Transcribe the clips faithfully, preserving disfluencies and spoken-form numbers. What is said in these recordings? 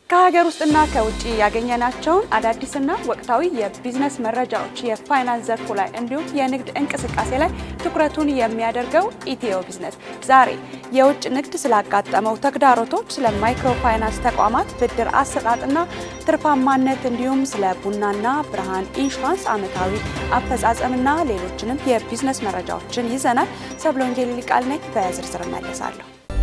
ከሀገር ውስጥና ከውጪ ያገኘናቸውን አዳዲስና ወቅታዊ የቢዝነስ መረጃዎች የፋይናንስ ዘርፉ ላይ እንዲሁም የንግድ እንቅስቃሴ ላይ ትኩረቱን የሚያደርገው ኢትዮ ቢዝነስ ዛሬ የውጭ ንግድ ስላጋጠመው ተግዳሮቶች ስለ ማይክሮ ፋይናንስ ተቋማት ብድር አሰጣጥና ትርፋማነት እንዲሁም ስለ ቡናና ብርሃን ኢንሹራንስ አመታዊ አፈጻጸምና ሌሎችንም የቢዝነስ መረጃዎችን ይዘናል። ሰብሎንጌል ሊቃል ነኝ በዝርዝር መለሳለሁ።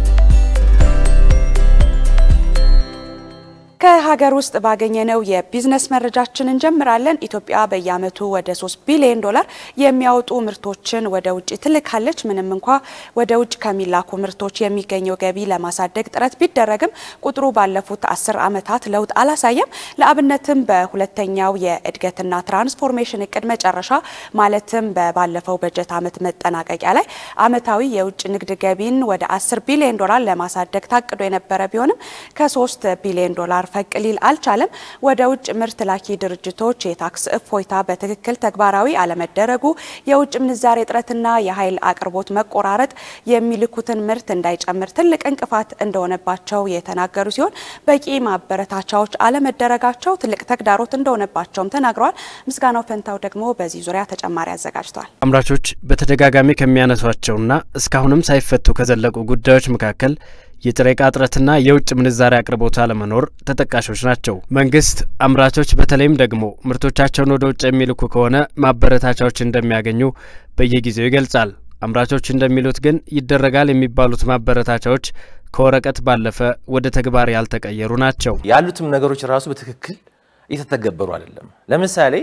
ከሀገር ውስጥ ባገኘነው የቢዝነስ መረጃችን እንጀምራለን። ኢትዮጵያ በየአመቱ ወደ ሶስት ቢሊዮን ዶላር የሚያወጡ ምርቶችን ወደ ውጭ ትልካለች። ምንም እንኳን ወደ ውጭ ከሚላኩ ምርቶች የሚገኘው ገቢ ለማሳደግ ጥረት ቢደረግም ቁጥሩ ባለፉት አስር አመታት ለውጥ አላሳየም። ለአብነትም በሁለተኛው የእድገትና ትራንስፎርሜሽን እቅድ መጨረሻ ማለትም በባለፈው በጀት አመት መጠናቀቂያ ላይ አመታዊ የውጭ ንግድ ገቢን ወደ አስር ቢሊዮን ዶላር ለማሳደግ ታቅዶ የነበረ ቢሆንም ከሶስት ቢሊዮን ዶላር ፈቅሊል አልቻለም። ወደ ውጭ ምርት ላኪ ድርጅቶች የታክስ እፎይታ በትክክል ተግባራዊ አለመደረጉ የውጭ ምንዛሬ እጥረትና የኃይል አቅርቦት መቆራረጥ የሚልኩትን ምርት እንዳይጨምር ትልቅ እንቅፋት እንደሆነባቸው የተናገሩ ሲሆን በቂ ማበረታቻዎች አለመደረጋቸው ትልቅ ተግዳሮት እንደሆነባቸውም ተናግረዋል። ምስጋናው ፈንታው ደግሞ በዚህ ዙሪያ ተጨማሪ አዘጋጅቷል። አምራቾች በተደጋጋሚ ከሚያነሷቸውና እስካሁንም ሳይፈቱ ከዘለቁ ጉዳዮች መካከል የጥሬ ዕቃ እጥረትና የውጭ ምንዛሬ አቅርቦት አለመኖር ተጠቃሾች ናቸው። መንግስት አምራቾች በተለይም ደግሞ ምርቶቻቸውን ወደ ውጭ የሚልኩ ከሆነ ማበረታቻዎች እንደሚያገኙ በየጊዜው ይገልጻል። አምራቾች እንደሚሉት ግን ይደረጋል የሚባሉት ማበረታቻዎች ከወረቀት ባለፈ ወደ ተግባር ያልተቀየሩ ናቸው። ያሉትም ነገሮች ራሱ በትክክል እየተተገበሩ አይደለም። ለምሳሌ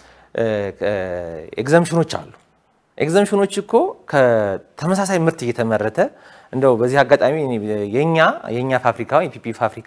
ኤግዛምፕሽኖች አሉ። ኤግዛምፕሽኖች እኮ ከተመሳሳይ ምርት እየተመረተ እንደው በዚህ አጋጣሚ የኛ የኛ ፋብሪካ ኢፒፒ ፋብሪካ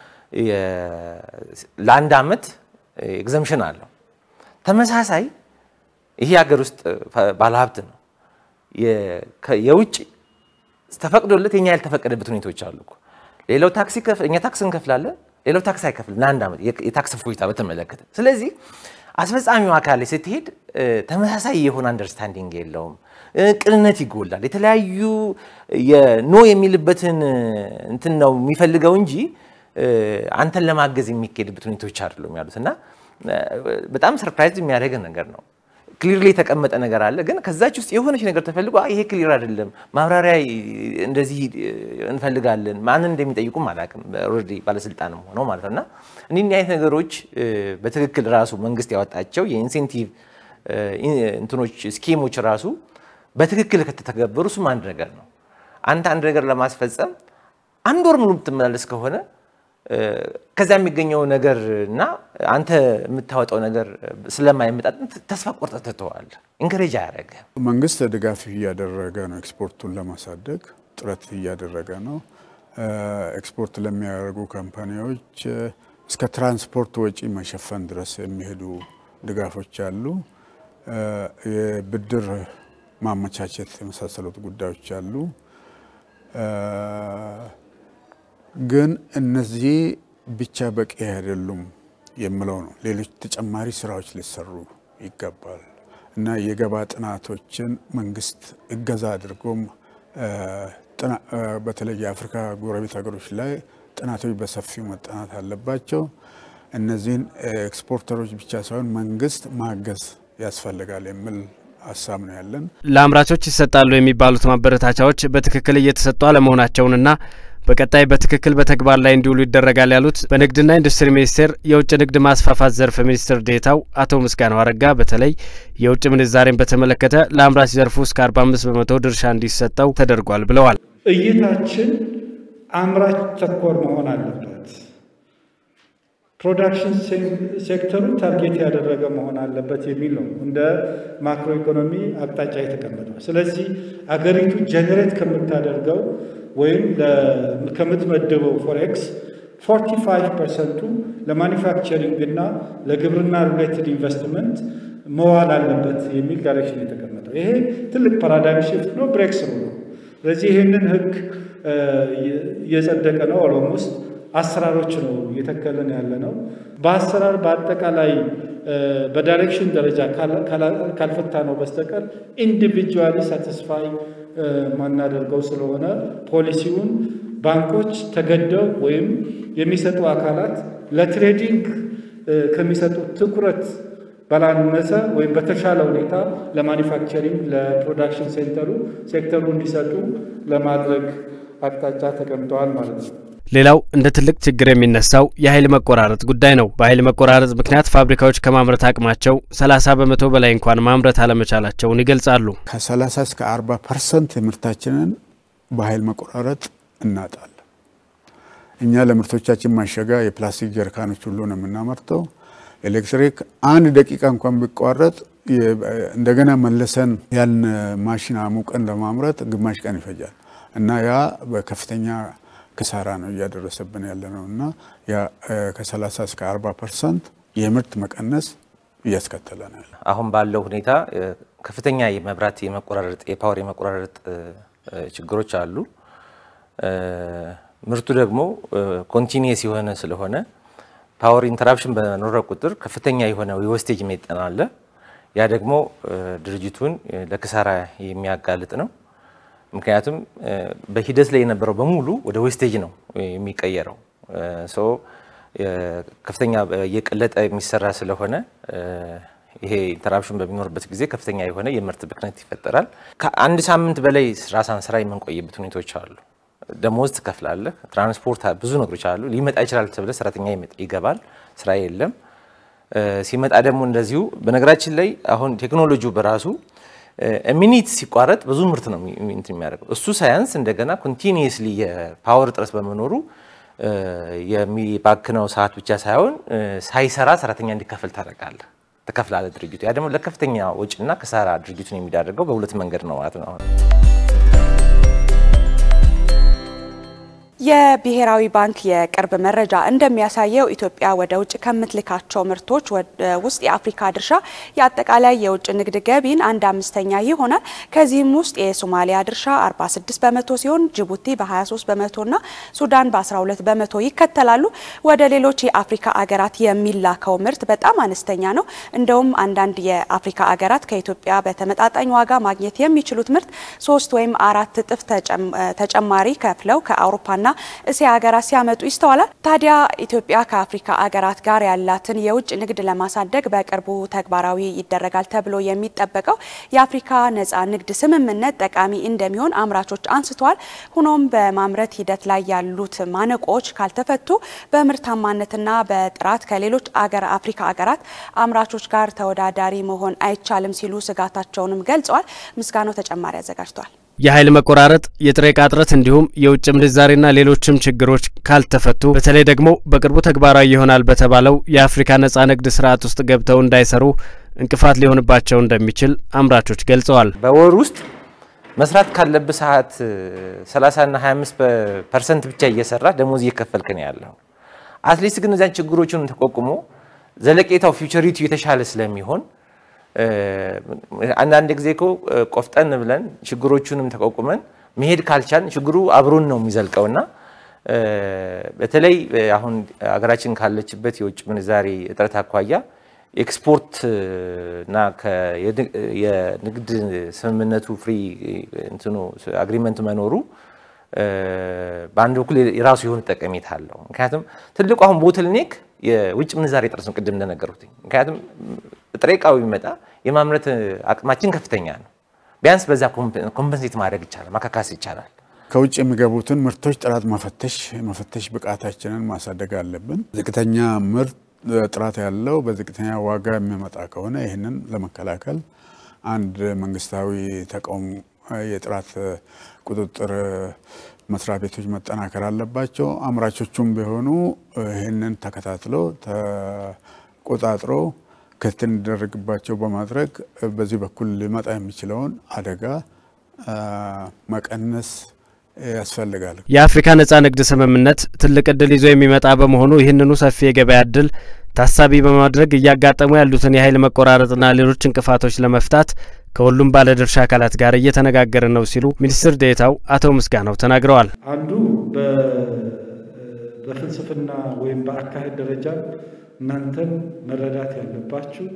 ለአንድ አመት ኤግዛምፕሽን አለው። ተመሳሳይ ይሄ ሀገር ውስጥ ባለሀብት ነው የውጭ ተፈቅዶለት የኛ ያልተፈቀደበት ሁኔታዎች አሉ እኮ። ሌላው ታክሲ እኛ ታክስ እንከፍላለን፣ ሌላው ታክስ አይከፍልም ለአንድ አመት የታክስ እፎይታ በተመለከተ። ስለዚህ አስፈጻሚው አካል ስትሄድ ተመሳሳይ የሆነ አንደርስታንዲንግ የለውም፣ ቅንነት ይጎላል። የተለያዩ የኖ የሚልበትን እንትን ነው የሚፈልገው እንጂ አንተን ለማገዝ የሚከድበት ሁኔታዎች አይደሉም ያሉትና በጣም ሰርፕራይዝ የሚያደርግ ነገር ነው። ክሊርሊ የተቀመጠ ነገር አለ፣ ግን ከዛች ውስጥ የሆነች ነገር ተፈልጎ ይሄ ክሊር አይደለም ማብራሪያ እንደዚህ እንፈልጋለን ማንን እንደሚጠይቁም አላቅም ኦሬዲ ባለስልጣንም ሆኖ ማለትና እነኚህ አይነት ነገሮች በትክክል ራሱ መንግስት ያወጣቸው የኢንሴንቲቭ እንትኖች ስኪሞች ራሱ በትክክል ከተተገበሩ እሱም አንድ ነገር ነው። አንተ አንድ ነገር ለማስፈጸም አንድ ወር ሙሉ ብትመላለስ ከሆነ ከዛ የሚገኘው ነገርና አንተ የምታወጣው ነገር ስለማይመጣጠን ተስፋ ቆርጠህ ትተዋለህ። ኢንከሬጅ ያደረገ መንግስት ድጋፍ እያደረገ ነው፣ ኤክስፖርቱን ለማሳደግ ጥረት እያደረገ ነው። ኤክስፖርት ለሚያደርጉ ካምፓኒዎች እስከ ትራንስፖርት ወጪ መሸፈን ድረስ የሚሄዱ ድጋፎች አሉ። የብድር ማመቻቸት የመሳሰሉት ጉዳዮች አሉ። ግን እነዚህ ብቻ በቂ አይደሉም የሚለው ነው። ሌሎች ተጨማሪ ስራዎች ሊሰሩ ይገባል እና የገባ ጥናቶችን መንግስት እገዛ አድርጎም በተለይ የአፍሪካ ጎረቤት ሀገሮች ላይ ጥናቶች በሰፊው መጠናት አለባቸው። እነዚህን ኤክስፖርተሮች ብቻ ሳይሆን መንግስት ማገዝ ያስፈልጋል የሚል ሐሳብ ነው ያለን። ለአምራቾች ይሰጣሉ የሚባሉት ማበረታቻዎች በትክክል እየተሰጡ አለመሆናቸውንና በቀጣይ በትክክል በተግባር ላይ እንዲውሉ ይደረጋል ያሉት በንግድና ኢንዱስትሪ ሚኒስቴር የውጭ ንግድ ማስፋፋት ዘርፍ ሚኒስትር ዴታው አቶ ምስጋናው አረጋ በተለይ የውጭ ምንዛሬን በተመለከተ ለአምራች ዘርፉ እስከ አርባ አምስት በመቶ ድርሻ እንዲሰጠው ተደርጓል ብለዋል። እይታችን አምራች ተኮር መሆን አለበት። ፕሮዳክሽን ሴክተሩ ታርጌት ያደረገ መሆን አለበት የሚል ነው እንደ ማክሮ ኢኮኖሚ አቅጣጫ የተቀመጠው። ስለዚህ አገሪቱ ጀነሬት ከምታደርገው ወይም ከምትመደበው ፎሬክስ አርባ አምስት ፐርሰንት ለማኑፋክቸሪንግ እና ለግብርና ሪሌትድ ኢንቨስትመንት መዋል አለበት የሚል ዳይሬክሽን የተቀመጠው። ይሄ ትልቅ ፓራዳይም ሽፍት ነው፣ ብሬክ ስሩ ነው። ስለዚህ ይሄንን ህግ የጸደቀ ነው። ኦልሞስት አሰራሮች ነው የተከለን ያለ ነው። በአሰራር በአጠቃላይ በዳይሬክሽን ደረጃ ካልፈታ ነው በስተቀር ኢንዲቪጁዋሊ ሳቲስፋይ ማናደርገው ስለሆነ ፖሊሲውን ባንኮች ተገደው ወይም የሚሰጡ አካላት ለትሬዲንግ ከሚሰጡት ትኩረት ባላነሰ ወይም በተሻለ ሁኔታ ለማኑፋክቸሪንግ ለፕሮዳክሽን ሴንተሩ ሴክተሩ እንዲሰጡ ለማድረግ አቅጣጫ ተቀምጠዋል ማለት ነው። ሌላው እንደ ትልቅ ችግር የሚነሳው የኃይል መቆራረጥ ጉዳይ ነው። በኃይል መቆራረጥ ምክንያት ፋብሪካዎች ከማምረት አቅማቸው ሰላሳ በመቶ በላይ እንኳን ማምረት አለመቻላቸውን ይገልጻሉ። ከ30 እስከ አርባ ፐርሰንት ምርታችንን በኃይል መቆራረጥ እናጣለን። እኛ ለምርቶቻችን ማሸጋ የፕላስቲክ ጀርካኖች ሁሉ ነው የምናመርተው። ኤሌክትሪክ አንድ ደቂቃ እንኳን ቢቋረጥ እንደገና መልሰን ያን ማሽን አሙቀን ለማምረት ግማሽ ቀን ይፈጃል እና ያ በከፍተኛ ክሳራ ነው እያደረሰብን ያለነውና ያ ከ30 እስከ አርባ ፐርሰንት የምርት መቀነስ እያስከተለ ነው። አሁን ባለው ሁኔታ ከፍተኛ የመብራት የመቆራረጥ የፓወር የመቆራረጥ ችግሮች አሉ። ምርቱ ደግሞ ኮንቲኒየስ የሆነ ስለሆነ ፓወር ኢንተራፕሽን በኖረ ቁጥር ከፍተኛ የሆነ የዌስቴጅ መጠን አለ። ያ ደግሞ ድርጅቱን ለክሳራ የሚያጋልጥ ነው። ምክንያቱም በሂደት ላይ የነበረው በሙሉ ወደ ዌስቴጅ ነው የሚቀየረው። ሶ ከፍተኛ የቀለጠ የሚሰራ ስለሆነ ይሄ ኢንተራፕሽን በሚኖርበት ጊዜ ከፍተኛ የሆነ የምርት ብክነት ይፈጠራል። ከአንድ ሳምንት በላይ ራሳን ስራ የምንቆይበት ሁኔታዎች አሉ። ደሞዝ ትከፍላለህ፣ ትራንስፖርት ብዙ ነገሮች አሉ። ሊመጣ ይችላል ተብለ ሰራተኛ ይገባል፣ ስራ የለም። ሲመጣ ደግሞ እንደዚሁ በነገራችን ላይ አሁን ቴክኖሎጂው በራሱ ሚኒት ሲቋረጥ ብዙ ምርት ነው እንት የሚያደርገው። እሱ ሳይንስ እንደገና ኮንቲኒየስሊ የፓወር ጥረት በመኖሩ የሚባክነው ሰዓት ብቻ ሳይሆን ሳይሰራ ሰራተኛ እንዲከፈል ታደርጋለህ፣ ተከፍላለ ድርጅቱ። ያ ደግሞ ለከፍተኛ ወጪና ከሳራ ድርጅቱን የሚዳርገው በሁለት መንገድ ነው ማለት ነው። የብሔራዊ ባንክ የቅርብ መረጃ እንደሚያሳየው ኢትዮጵያ ወደ ውጭ ከምትልካቸው ምርቶች ውስጥ የአፍሪካ ድርሻ የአጠቃላይ የውጭ ንግድ ገቢን አንድ አምስተኛ ይሆናል። ከዚህም ውስጥ የሶማሊያ ድርሻ አርባ ስድስት በመቶ ሲሆን ጅቡቲ በ23 በመቶና ሱዳን በ12 በመቶ ይከተላሉ። ወደ ሌሎች የአፍሪካ አገራት የሚላከው ምርት በጣም አነስተኛ ነው። እንደውም አንዳንድ የአፍሪካ አገራት ከኢትዮጵያ በተመጣጣኝ ዋጋ ማግኘት የሚችሉት ምርት ሶስት ወይም አራት እጥፍ ተጨማሪ ከፍለው ከአውሮፓና እስያ ሀገራት ሲያመጡ ይስተዋላል። ታዲያ ኢትዮጵያ ከአፍሪካ ሀገራት ጋር ያላትን የውጭ ንግድ ለማሳደግ በቅርቡ ተግባራዊ ይደረጋል ተብሎ የሚጠበቀው የአፍሪካ ነፃ ንግድ ስምምነት ጠቃሚ እንደሚሆን አምራቾች አንስተዋል። ሆኖም በማምረት ሂደት ላይ ያሉት ማነቆዎች ካልተፈቱ በምርታማነትና በጥራት ከሌሎች አገር አፍሪካ ሀገራት አምራቾች ጋር ተወዳዳሪ መሆን አይቻልም ሲሉ ስጋታቸውንም ገልጸዋል። ምስጋናው ተጨማሪ አዘጋጅቷል። የኃይል መቆራረጥ የጥሬ ዕቃ እጥረት እንዲሁም የውጭ ምንዛሬና ሌሎችም ችግሮች ካልተፈቱ በተለይ ደግሞ በቅርቡ ተግባራዊ ይሆናል በተባለው የአፍሪካ ነፃ ንግድ ስርዓት ውስጥ ገብተው እንዳይሰሩ እንቅፋት ሊሆንባቸው እንደሚችል አምራቾች ገልጸዋል። በወር ውስጥ መስራት ካለበት ሰዓት ሰላሳ እና ሃያ አምስት ፐርሰንት ብቻ እየሰራ ደሞዝ እየከፈልክ ነው ያለው። አትሊስት ግን እዛን ችግሮችን ተቆቁሞ ዘለቄታው ፊውቸሪቲ የተሻለ ስለሚሆን አንዳንድ ጊዜ እኮ ቆፍጠን ብለን ችግሮቹንም ተቆቁመን መሄድ ካልቻልን ችግሩ አብሮን ነው የሚዘልቀውና በተለይ አሁን አገራችን ካለችበት የውጭ ምንዛሬ እጥረት አኳያ ኤክስፖርት እና የንግድ ስምምነቱ ፍሪ እንትኑ አግሪመንት መኖሩ በአንድ በኩል የራሱ የሆነ ጠቀሜታ አለው። ምክንያቱም ትልቁ አሁን ቦትልኔክ የውጭ ምንዛሬ እጥረት ነው ቅድም እንደነገርኩት። ምክንያቱም ጥሬቃው ይመጣ የማምረት አቅማችን ከፍተኛ ነው። ቢያንስ በዛ ኮምፐንሴት ማድረግ ይቻላል፣ ማካካስ ይቻላል። ከውጭ የሚገቡትን ምርቶች ጥራት መፈተሽ መፈተሽ ብቃታችንን ማሳደግ አለብን። ዝቅተኛ ምርት ጥራት ያለው በዝቅተኛ ዋጋ የሚመጣ ከሆነ ይሄንን ለመከላከል አንድ መንግስታዊ ተቋም የጥራት ቁጥጥር መስሪያ ቤቶች መጠናከር አለባቸው። አምራቾቹም ቢሆኑ ይሄንን ተከታትሎ ተቆጣጥሮ ክትትል እንዲደረግባቸው በማድረግ በዚህ በኩል ሊመጣ የሚችለውን አደጋ መቀነስ ያስፈልጋል። የአፍሪካ ነፃ ንግድ ስምምነት ትልቅ እድል ይዞ የሚመጣ በመሆኑ ይህንኑ ሰፊ የገበያ እድል ታሳቢ በማድረግ እያጋጠሙ ያሉትን የኃይል መቆራረጥና ሌሎች እንቅፋቶች ለመፍታት ከሁሉም ባለድርሻ አካላት ጋር እየተነጋገረ ነው ሲሉ ሚኒስትር ዴኤታው አቶ ምስጋናው ተናግረዋል። አንዱ በፍልስፍና ወይም በአካሄድ ደረጃ እናንተም መረዳት ያለባችሁ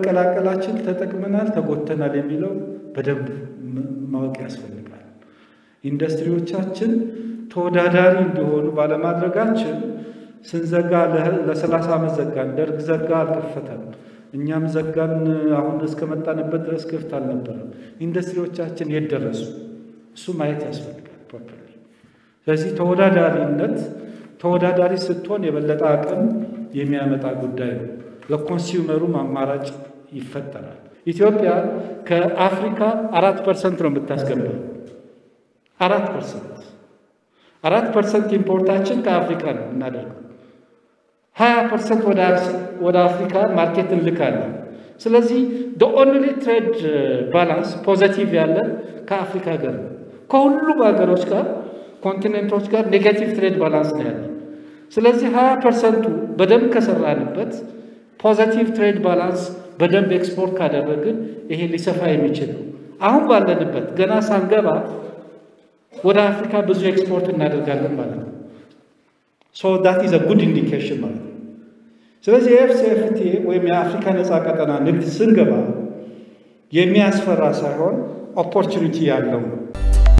ባለመቀላቀላችን ተጠቅመናል ተጎተናል የሚለው በደንብ ማወቅ ያስፈልጋል። ኢንዱስትሪዎቻችን ተወዳዳሪ እንዲሆኑ ባለማድረጋችን ስንዘጋ ለ30 ዓመት ዘጋን ደርግ ዘጋ አልከፈተም እኛም ዘጋን አሁን እስከመጣንበት ድረስ ክፍት አልነበረም ኢንዱስትሪዎቻችን የደረሱ እሱ ማየት ያስፈልጋል ፕሮፐርሊ ስለዚህ ተወዳዳሪነት ተወዳዳሪ ስትሆን የበለጠ አቅም የሚያመጣ ጉዳይ ነው ለኮንሱመሩ አማራጭ ይፈጠራል ኢትዮጵያ ከአፍሪካ አራት ፐርሰንት ነው የምታስገባው አራት ፐርሰንት አራት ፐርሰንት ኢምፖርታችን ከአፍሪካ ነው እናደርገው ሀያ ፐርሰንት ወደ ወደ አፍሪካ ማርኬት እንልካለን ስለዚህ the only trade balance ፖዚቲቭ ያለ ከአፍሪካ ጋር ከሁሉም ሀገሮች ጋር ኮንቲኔንቶች ጋር ኔጌቲቭ ትሬድ ባላንስ ነው ያለው ስለዚህ ሀያ ፐርሰንት በደንብ ከሰራንበት ፖዚቲቭ ትሬድ ባላንስ በደንብ ኤክስፖርት ካደረግን ይሄ ሊሰፋ የሚችል አሁን ባለንበት ገና ሳንገባ ወደ አፍሪካ ብዙ ኤክስፖርት እናደርጋለን ማለት ነው so that is a good indication ማለት ነው ስለዚህ ኤፍ ሲ ኤፍ ቲ ወይም የአፍሪካ ነፃ ቀጠና ንግድ ስንገባ የሚያስፈራ ሳይሆን ኦፖርቹኒቲ ያለው ነው